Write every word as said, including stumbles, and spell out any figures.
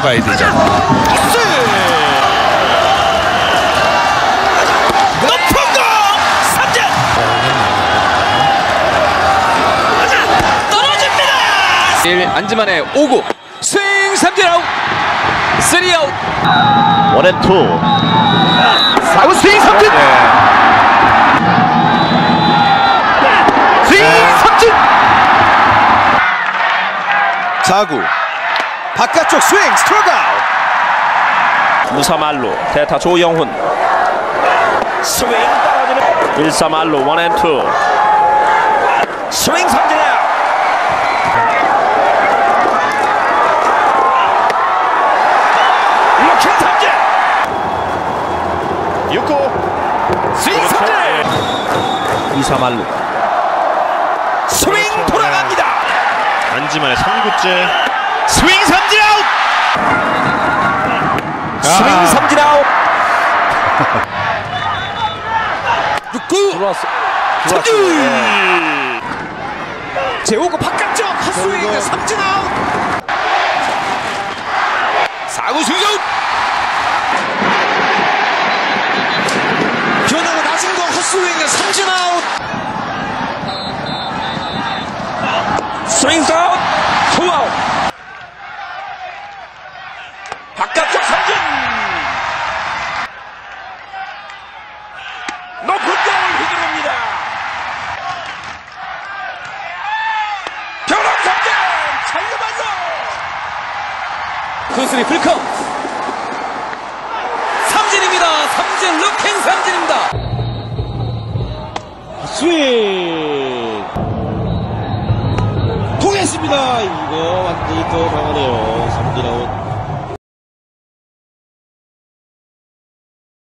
봐야 되죠. 높은 공 삼진 떨어집니다. 안지만의 오 구 스윙 삼진 아웃. 쓰리 아웃. 원앤투 사구 스윙 삼진. 스윙 삼진. 사구 바깥쪽 스윙 스트라이크 아웃. 무사말로 대타 조영훈 스윙 떨어지는 일사말로 원앤투 스윙 삼진 아웃. 이렇게 삼진 육 구 스윙 삼진. 이사말로 스윙 돌아갑니다. 안지만의 삼 구째 스윙 삼진 아웃. 스윙 삼진 아웃. 육 구 들어왔어. 삼진. 제오구 바깥쪽 헛스윙 삼진 아웃. 사구 스윙 아웃. 변화가 낮은 거 헛스윙 삼진 아웃. 스윙 아웃. 투 아웃. 바깥쪽 삼진. 높은 공을 휘두릅니다. 변화 삼진. 살려발로. 투수리 풀카운트. 삼진입니다. 삼진 루킹 삼진입니다. 스윙 통했습니다. 이거 완전히 더 강하네요. 삼진 아웃.